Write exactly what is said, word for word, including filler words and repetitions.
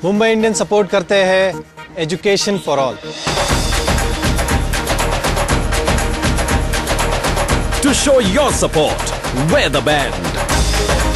Mumbai Indians support करते हैं education for all. To show your support, wear the band.